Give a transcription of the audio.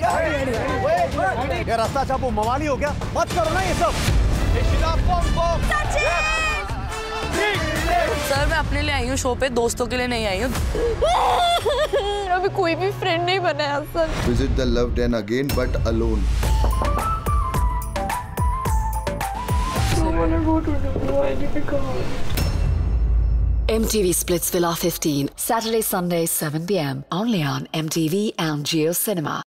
क्या रास्ता छापो मवाली हो क्या? मत करो ना ये सब। सर मैं अपने लिए आई हूँ शो पे, दोस्तों के लिए नहीं आई हूँ। अभी कोई भी फ्रेंड नहीं बना है sir. Visit the loved and again but alone. MTV Splitsvilla 15, Saturday, Sunday, 7 p.m. Only on MTV and Geo Cinema.